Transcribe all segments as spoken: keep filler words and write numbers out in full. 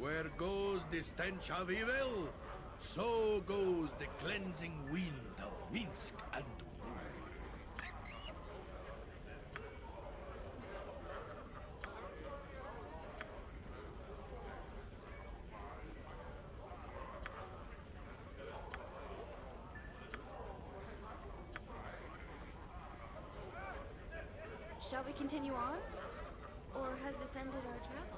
Where goes the stench of evil, so goes the cleansing wind of Minsk and Boo. Shall we continue on? Or has this ended our travels?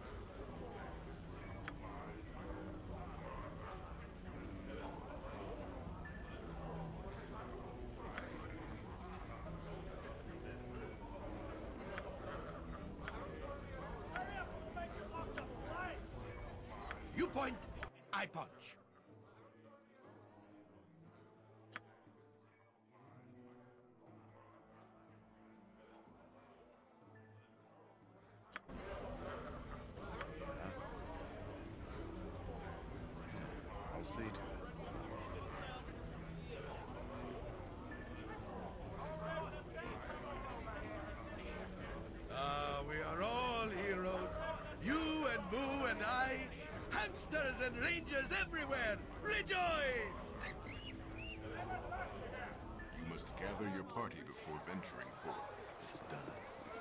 You point, I punch. I'll see to it. Ah, we are all heroes. You and Boo and I. Hamsters and rangers everywhere! Rejoice! You must gather your party before venturing forth. It's done.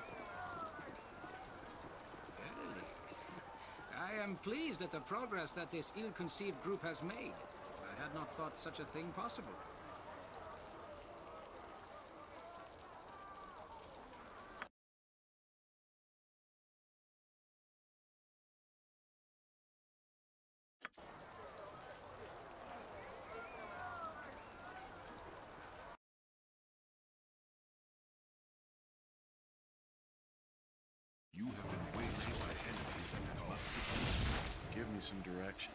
I am pleased at the progress that this ill-conceived group has made. I had not thought such a thing possible. You have been waylaid by enemies and must defend. Give me some direction.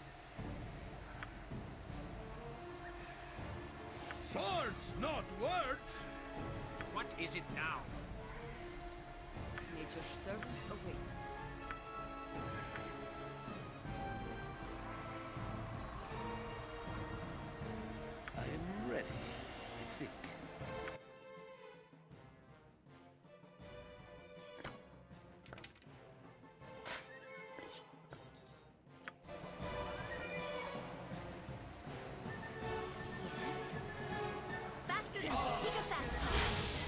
Swords, not words! What is it now? Nature's servant awaits. I am ready, I think. Faster than Chitika fast.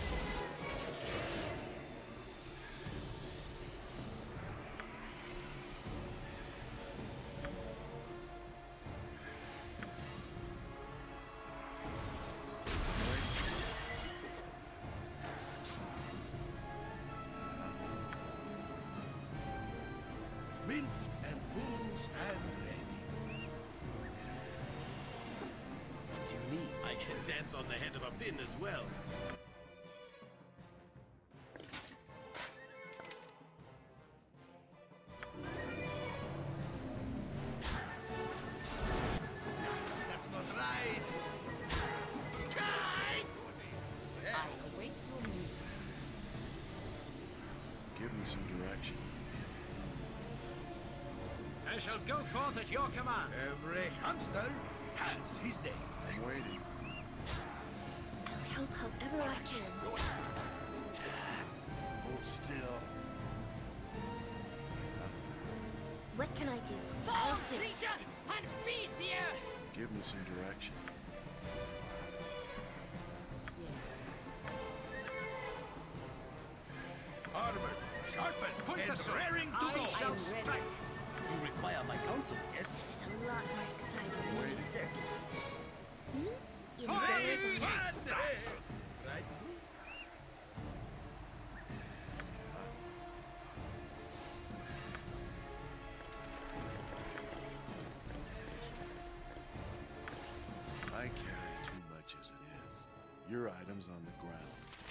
Minsk and Boo stand ready. What do you mean? I can dance on the head of a pin as well. That's not right! Sky! I await your move. Give me some direction. I shall go forth at your command. Every hamster has his day. I'm waiting. I'll help however I can. Hold still. What can I do? Fall, I'll do it. creature, and feed the earth! Give me some direction. Yes. Armor, sharpened, Put and the sword. raring to I go. shall I'm ready. strike. You require my counsel, yes? This is a lot more exciting than any circus. Hmm? You Fire! better than Hey, that. man! Right? I carry too much as it is. Your item's on the ground.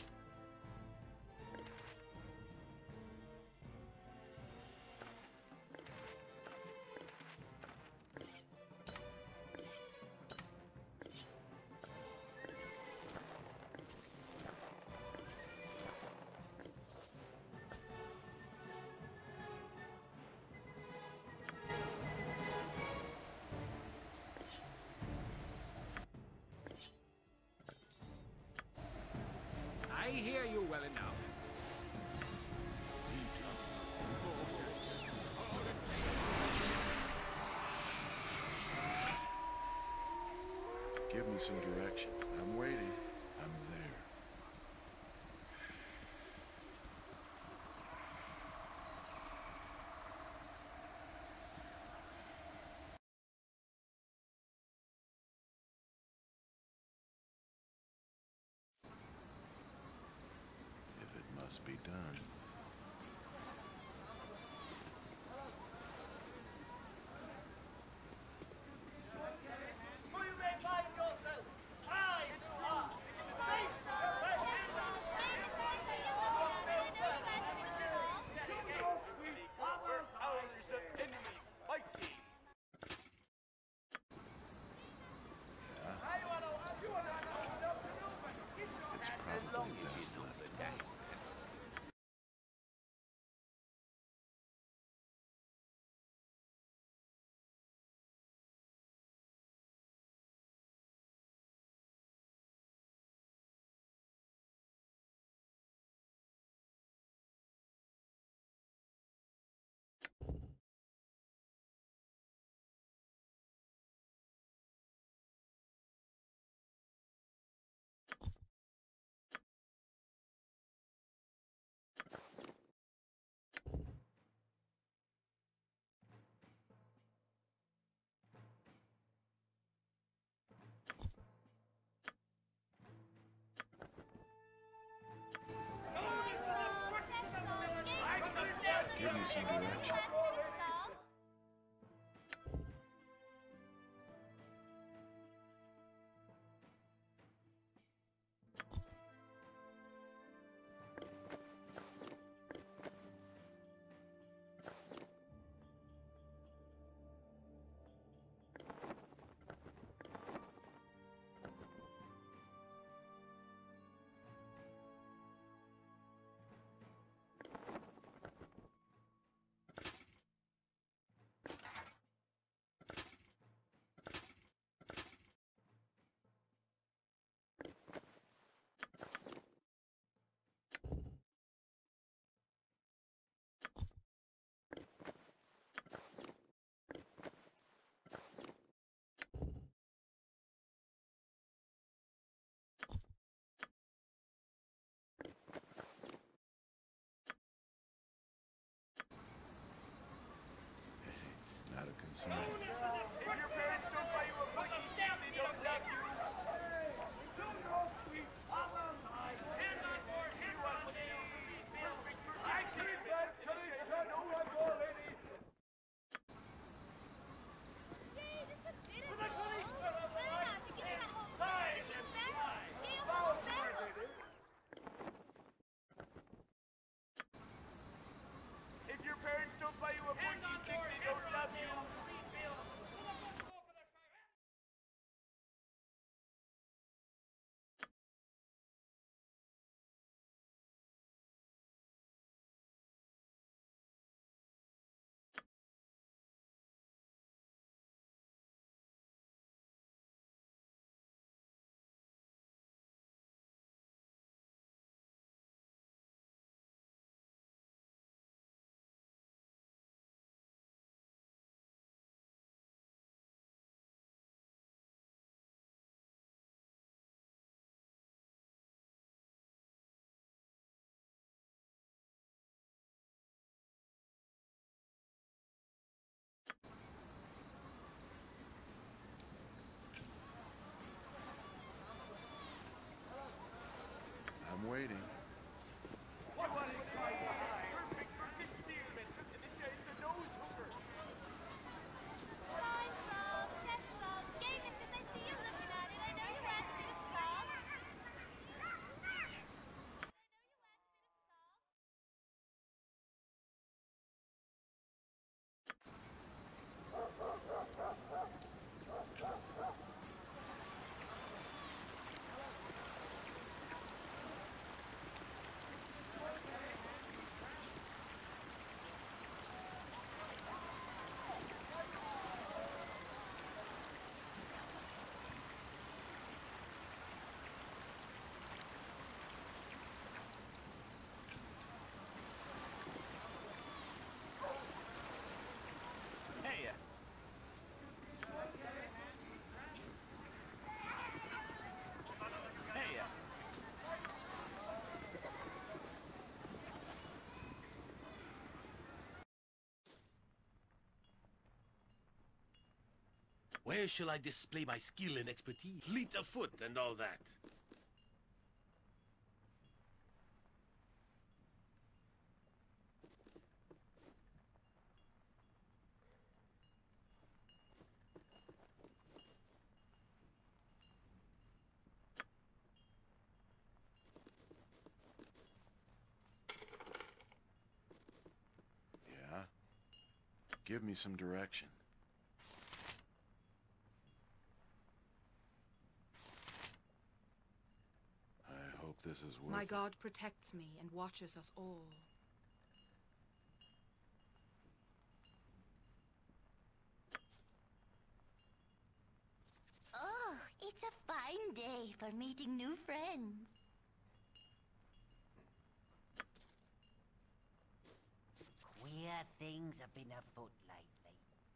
I hear you well enough. me some direction. I'm waiting. I'm there. If it must be done. Give me some direction. Not a concern. If your parents don't buy you a book, they don't love you. Hand on board, hand on board. I keep that courage to no one more, lady. Yay, this is beautiful. Well, now, to give you that whole thing, you back, be a whole barrel. If your parents don't buy you a book, they don't love you. Where shall I display my skill and expertise? Fleet of foot and all that. Yeah? Give me some direction. I hope this is worth My it. god protects me and watches us all. Oh, it's a fine day for meeting new friends. Queer things have been afoot lately.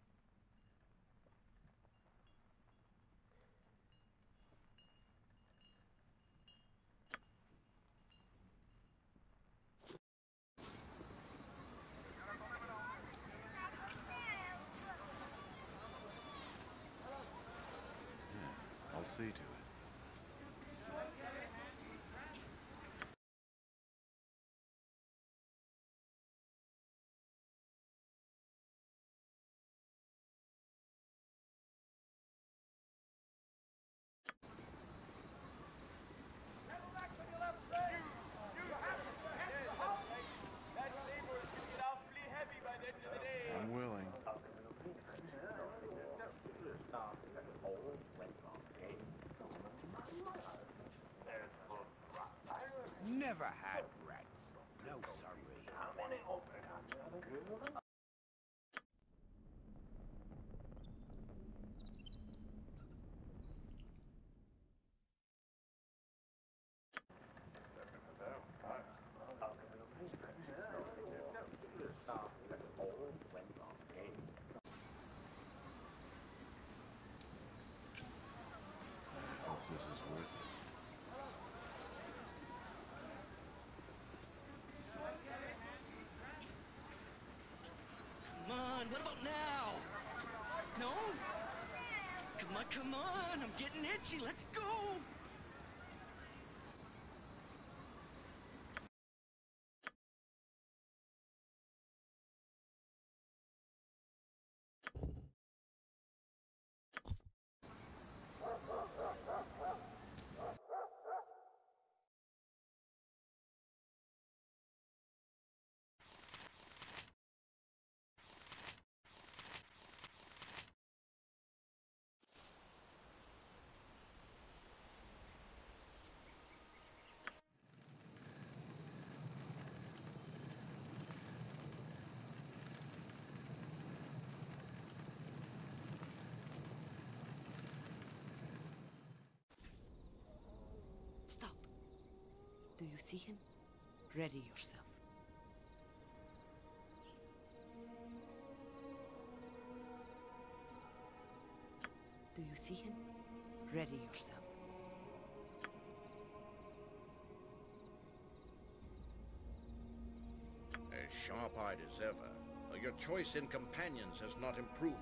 Yeah, I'll see to it. Settle back on your left leg. You, you have to head the hop. That labor is going to get awfully heavy by the end of the day. I'm willing. Never had rats. No sorry. How many I hope this is worth it. Come on, what about now? No? Come on, come on, I'm getting itchy, let's go! Stop. Do you see him? Ready yourself. Do you see him? Ready yourself. As sharp-eyed as ever, your choice in companions has not improved.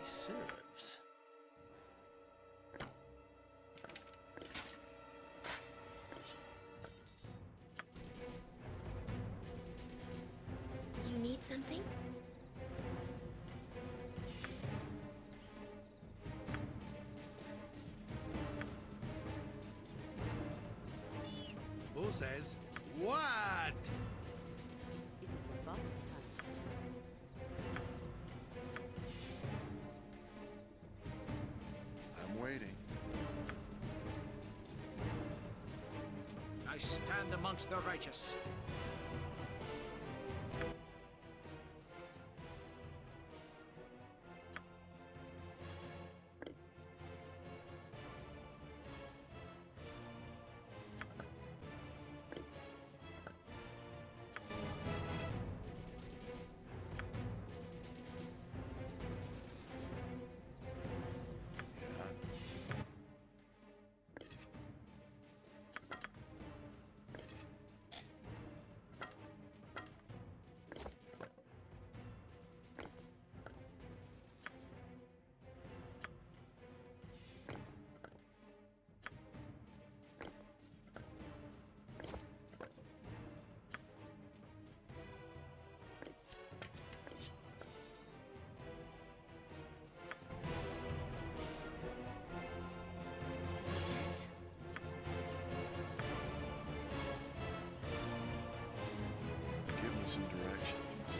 serves. You need something? Who says what? It is about time. I'm waiting. I stand amongst the righteous. Give me some direction.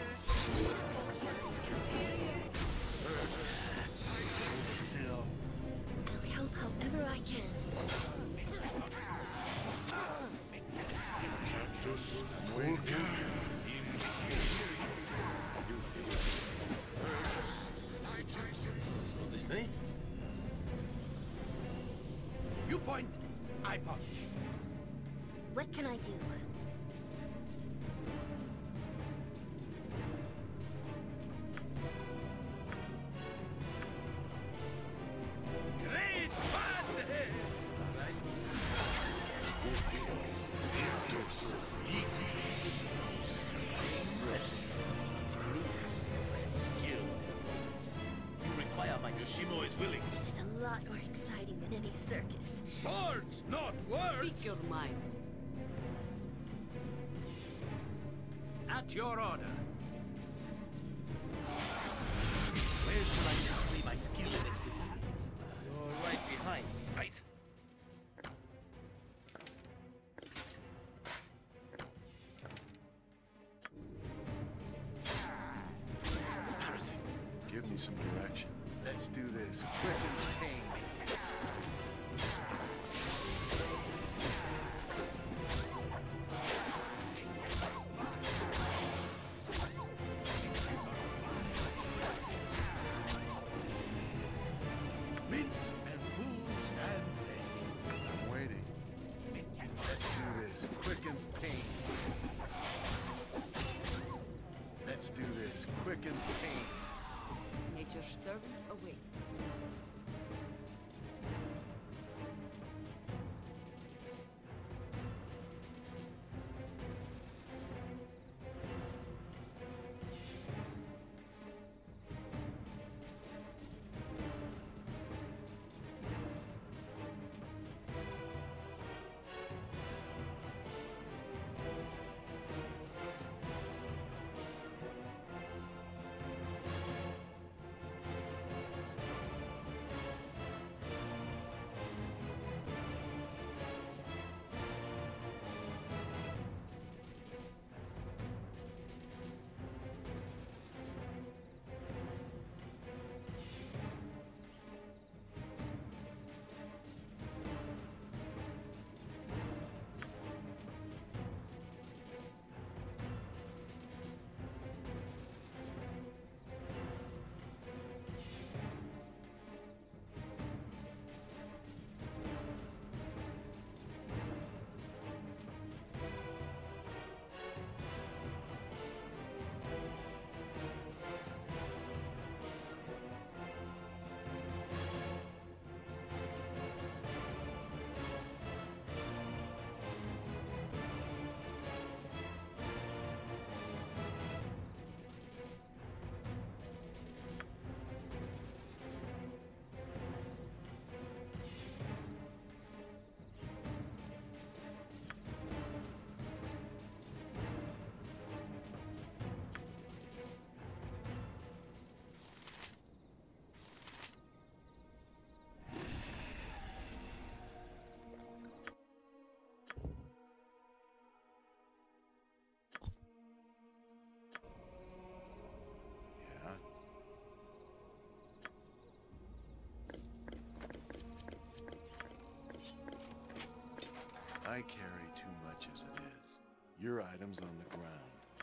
Still. I'll help however I can. This thing? You point, I punch. What can I do? Great fun! Right? Skill. You require my Yoshimo is willing. This is a lot more exciting than any circus. Swords, not words! Speak your mind. At your order. Where should I display my skill and expertise? You're right behind me, right? Embarrassing. Give me some direction. Let's do this. Quick and pain. Mince and booze and play. I'm waiting. Let's do this. Quick and pain. Let's do this. Quick and pain. Nature's servant awaits. I carry too much as it is. Your item's on the ground.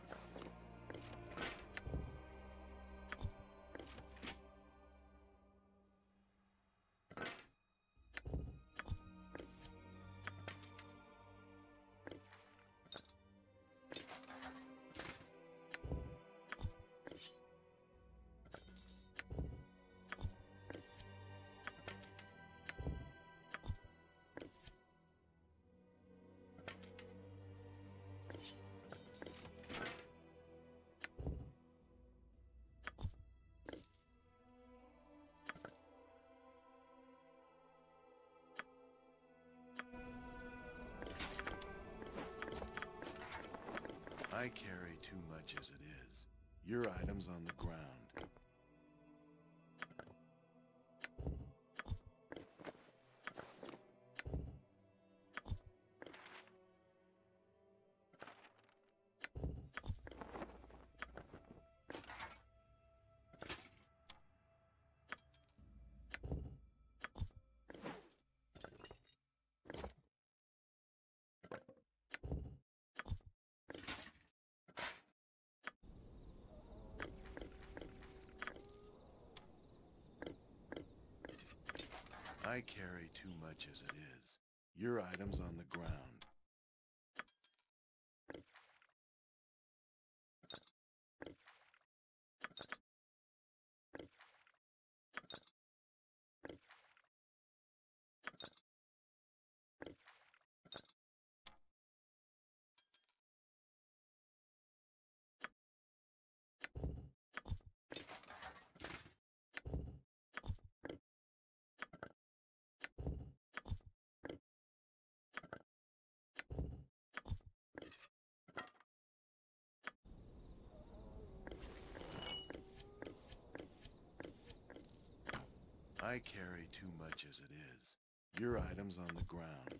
I carry too much as it is. Your item's on the ground. I carry too much as it is. Your item's on the ground. I carry too much as it is. Your item's on the ground.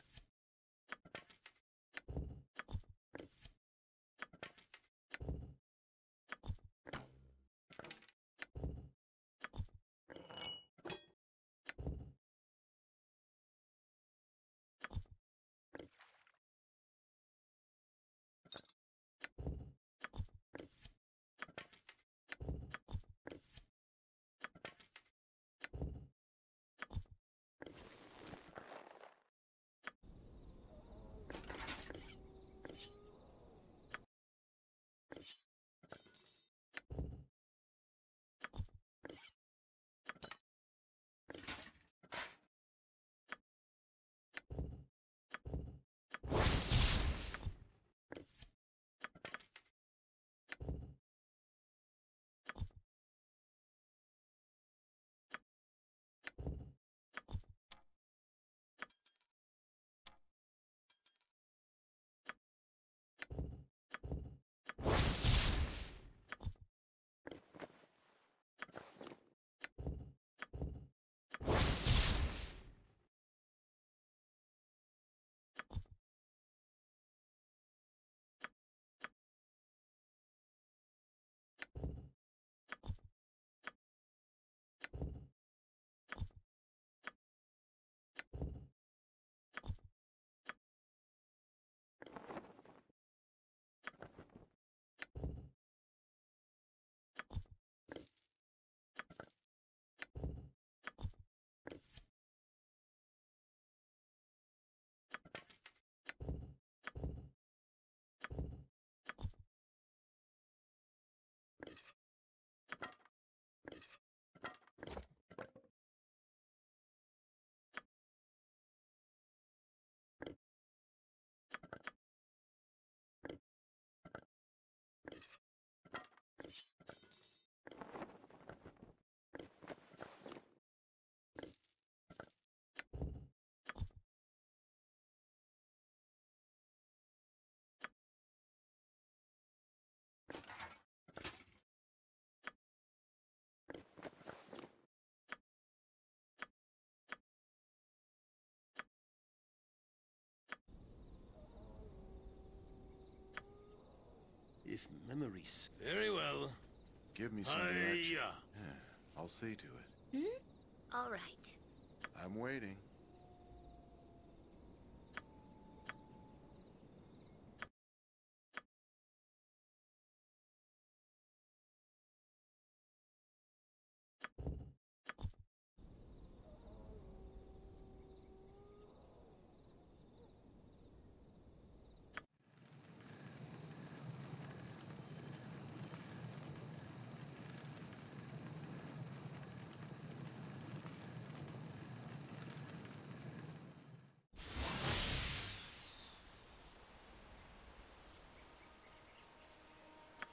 If memories... Very well. Give me some Hi-ya. direction. Yeah, I'll see to it. Hmm? All right. I'm waiting.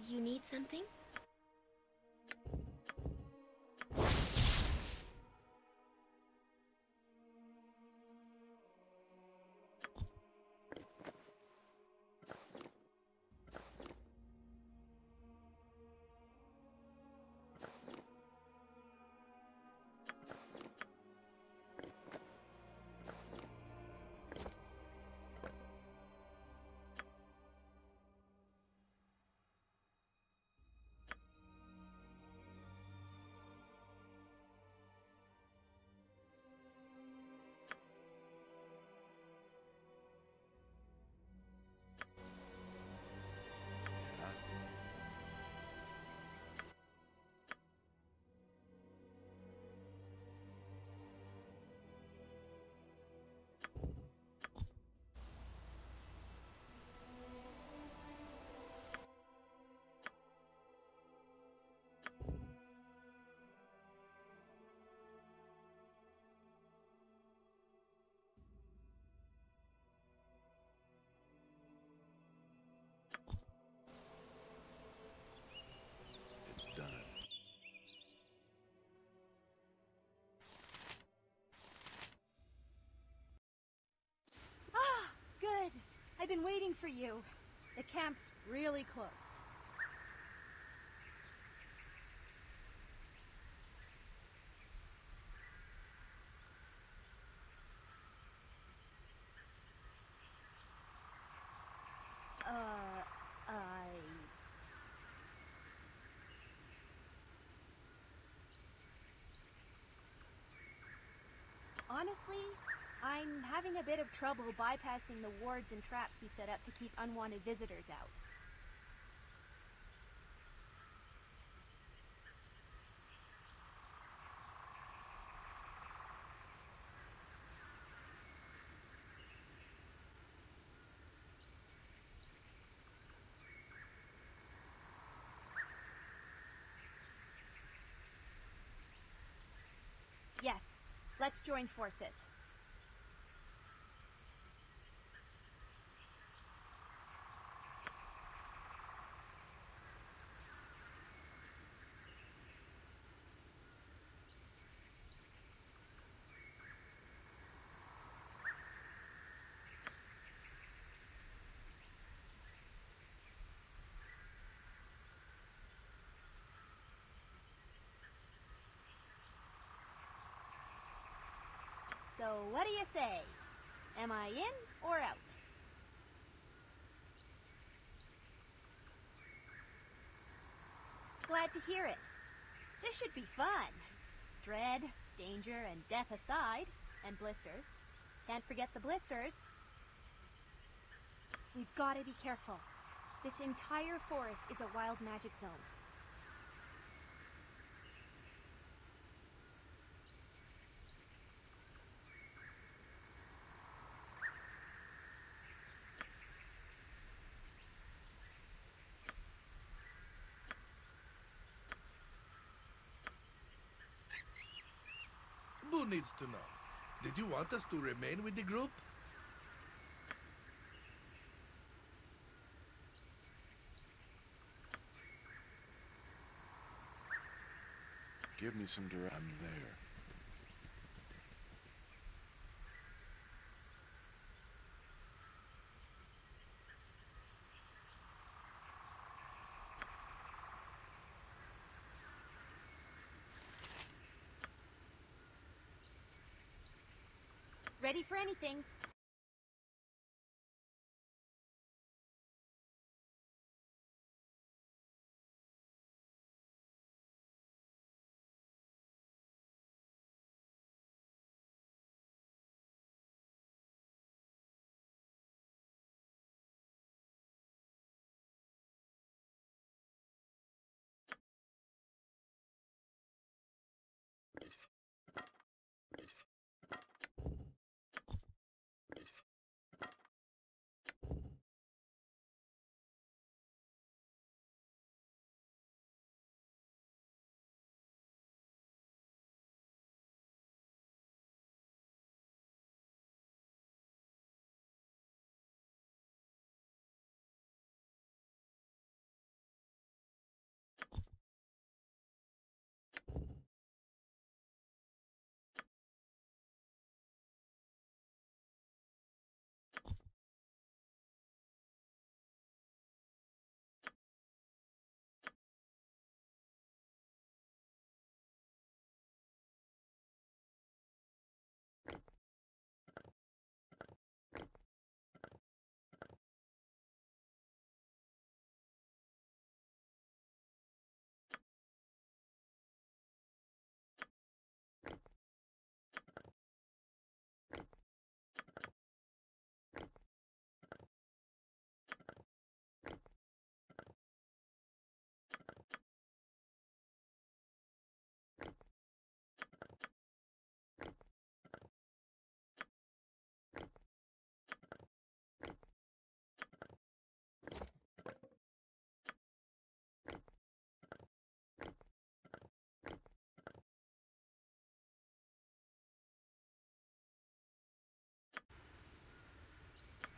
You need something? It's done. Ah, good. I've been waiting for you. The camp's really close. Uh, I... Honestly, I'm having a bit of trouble bypassing the wards and traps we set up to keep unwanted visitors out. Yes, let's join forces. So, what do you say? Am I in or out? Glad to hear it. This should be fun. Dread, danger, and death aside, and blisters. Can't forget the blisters. We've got to be careful. This entire forest is a wild magic zone. Who needs to know? Did you want us to remain with the group? Give me some direct. I'm there. Ready for anything.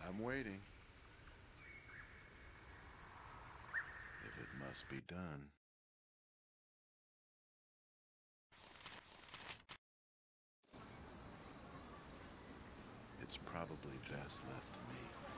I'm waiting. If it must be done. It's probably best left to me.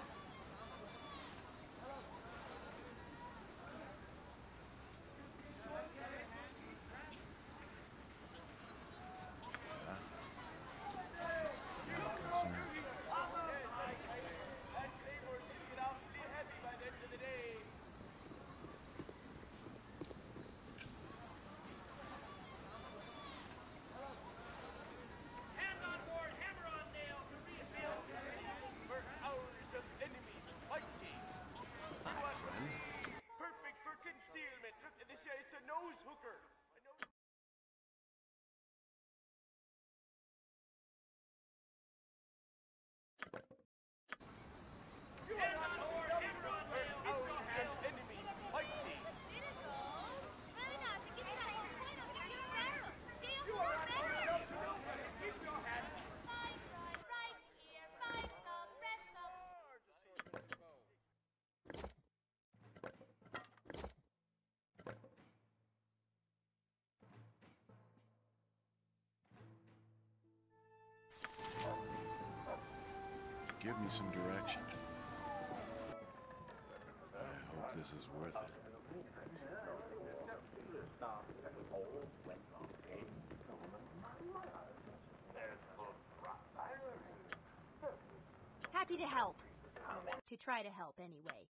Give me some direction. I hope this is worth it. Happy to help. To try to help, anyway.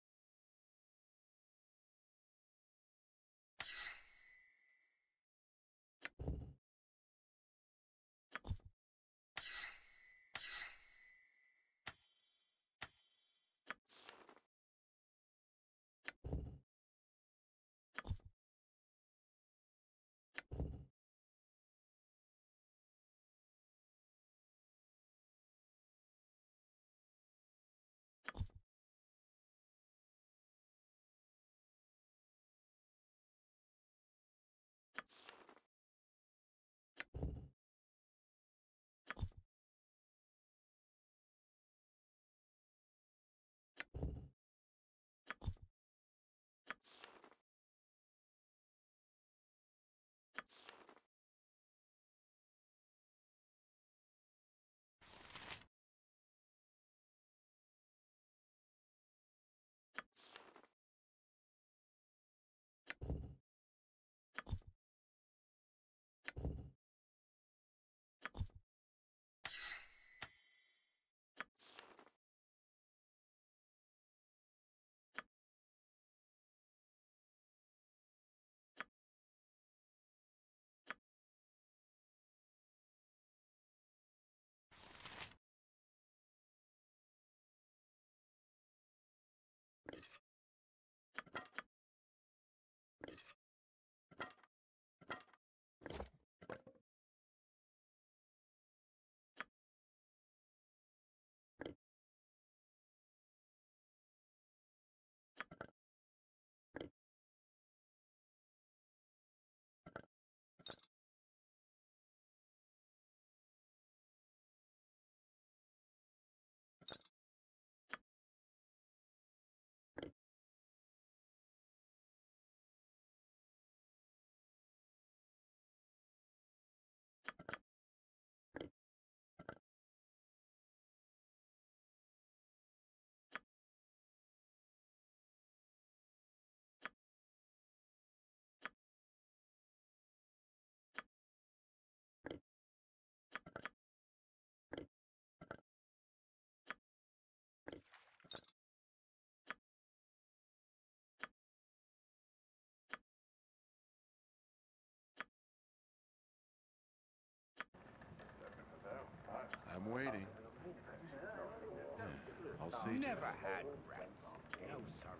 I'm waiting. Yeah, I'll see. Never had rats. No, sorry.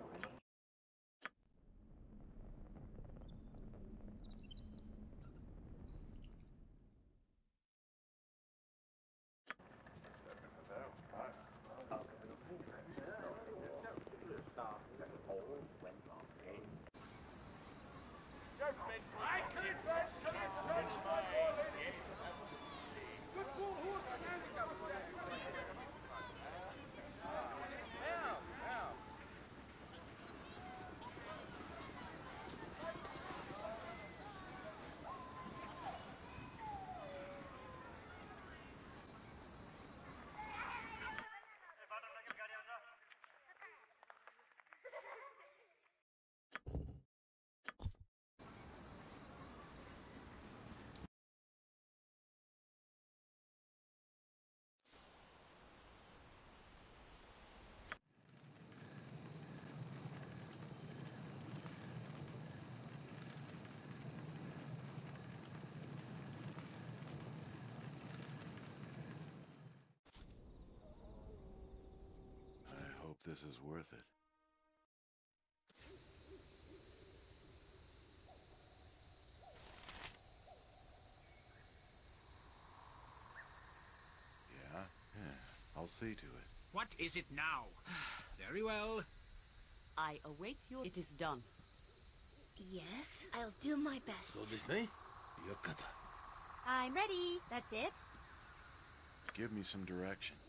this is worth it. Yeah, yeah, I'll see to it. What is it now? Very well. I await your... It is done. Yes, I'll do my best. そうですね。よかった。 I'm ready. That's it. Give me some direction.